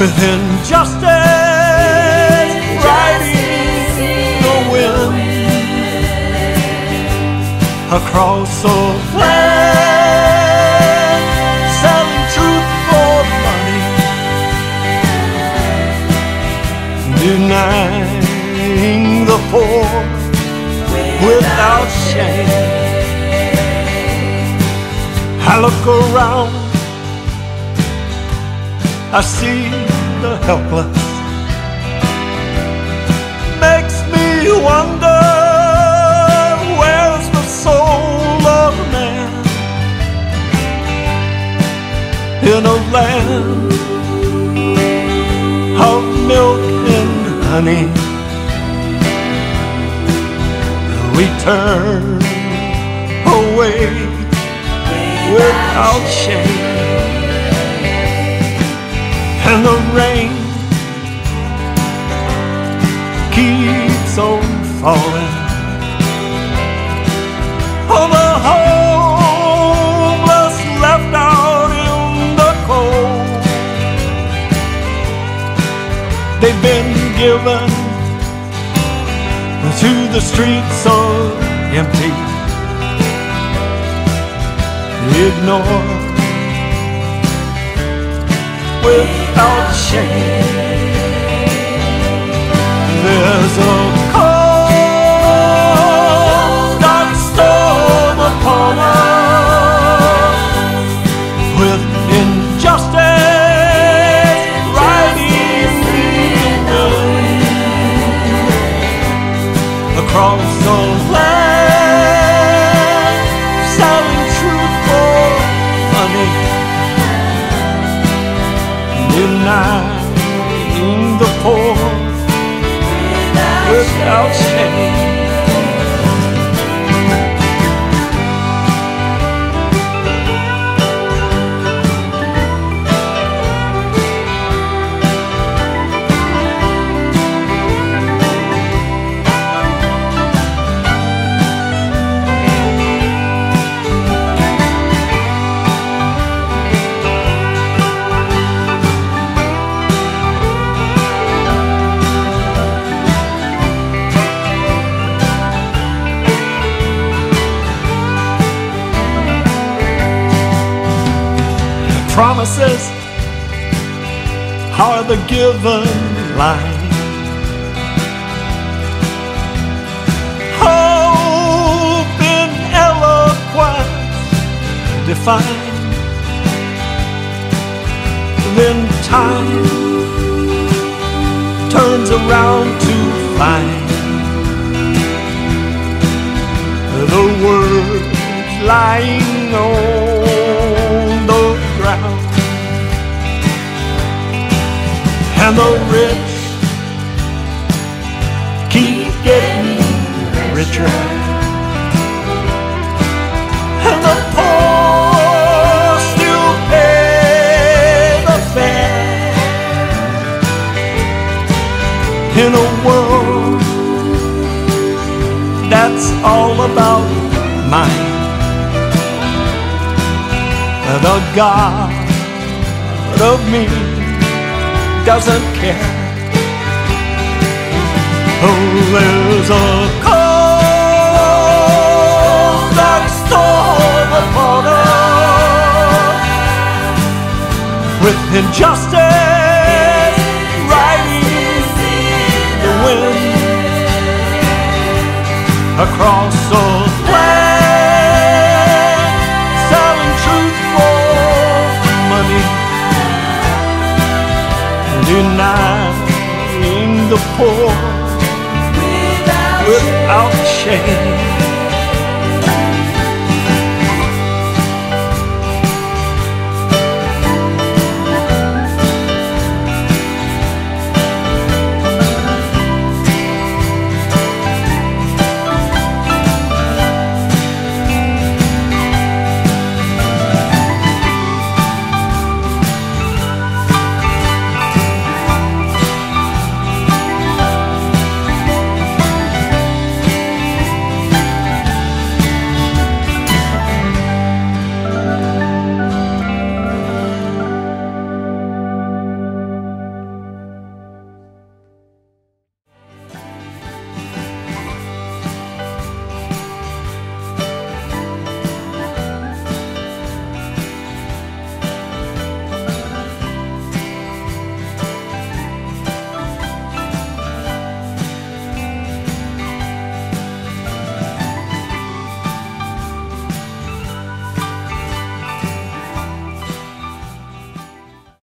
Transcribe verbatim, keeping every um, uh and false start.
with injustice riding the wind across the land, selling truth for money, denying the poor without shame. I look around, I see the helpless. Makes me wonder, where's the soul of man in a land of milk and honey? We turn away without shame, and the rain keeps on falling. Oh, the homeless left out in the cold, they've been given to the streets so empty, ignored without shame. There's a cold, dark storm upon us, with injustice riding the wind across the land, selling truth for money, denying the poor without shame. Promises are the given line. Hope in eloquence defined. Then time turns around to find the words lying on the ground, and the rich keep getting richer, and the poor still pay the fare. In a world that's all about mine, the God of me doesn't care. Oh, there's a cold, dark storm upon us, with injustice riding the wind across the land, selling truth for money, denying the poor without shame.